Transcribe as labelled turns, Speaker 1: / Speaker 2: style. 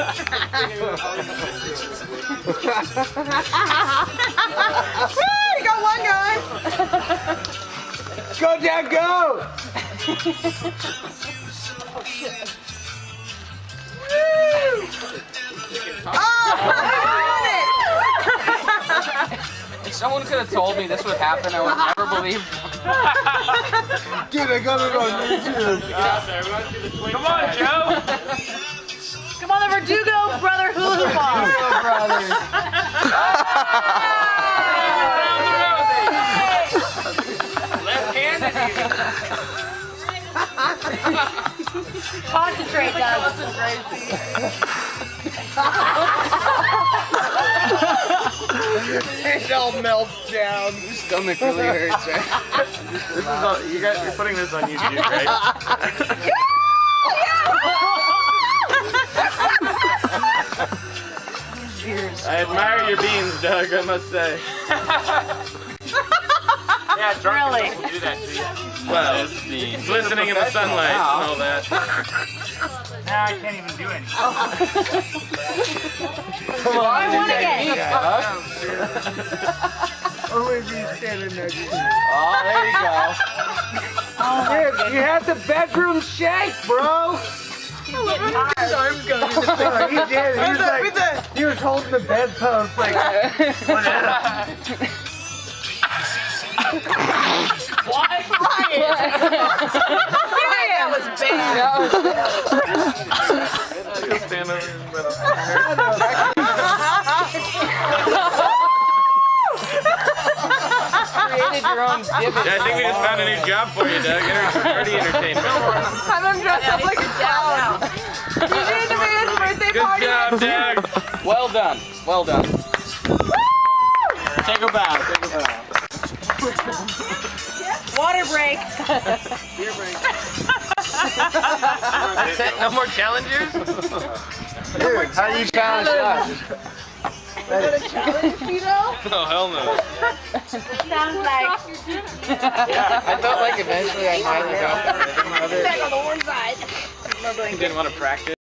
Speaker 1: You got one guy.
Speaker 2: Go, Dad, go!
Speaker 1: Oh, shit.
Speaker 3: If someone could have told me this would happen, I would never believe.
Speaker 2: Dude, I got it on YouTube.
Speaker 4: Come on, Joe.
Speaker 1: Come on, the Verdugo brother hula ball.
Speaker 2: Brothers.
Speaker 4: Left-handed even.
Speaker 1: Concentrate, Doug.
Speaker 2: It all melts down.
Speaker 3: Your stomach really hurts, right?
Speaker 4: This is all, you're putting this on YouTube, right? I admire your beans, Doug, I must say. Yeah, drunk
Speaker 1: Really?
Speaker 4: people will do that to you. Well, glistening in the sunlight and all that. Nah, I can't even do anything.
Speaker 2: Come on,
Speaker 1: I want to get.
Speaker 2: Only if he's standing there.
Speaker 3: Oh, there you go.
Speaker 2: Dude, you had the bedroom shake, bro.
Speaker 1: He's getting tired.
Speaker 2: His arms going in the floor. He did. He was like, he was holding the bedpost like, whatever.
Speaker 1: Why? That was bad.
Speaker 4: Just stand over in the middle.
Speaker 3: Created your own divot.
Speaker 4: Yeah, I think we just found a new job for you, Doug. Party entertainment.
Speaker 1: Have him dressed up like a clown. You need to be his birthday
Speaker 4: Good
Speaker 1: party.
Speaker 4: job, Doug.
Speaker 3: Well done. Well done. Take a bow. Take a bow.
Speaker 1: Water break.
Speaker 2: Beer break.
Speaker 4: That's it? No more challengers?
Speaker 2: Dude, how do you challenge that?
Speaker 4: Oh, hell no.
Speaker 1: Sounds like.
Speaker 3: I felt like eventually I might have got the rhythm of it.
Speaker 1: Back on the one side.
Speaker 4: Didn't want to practice.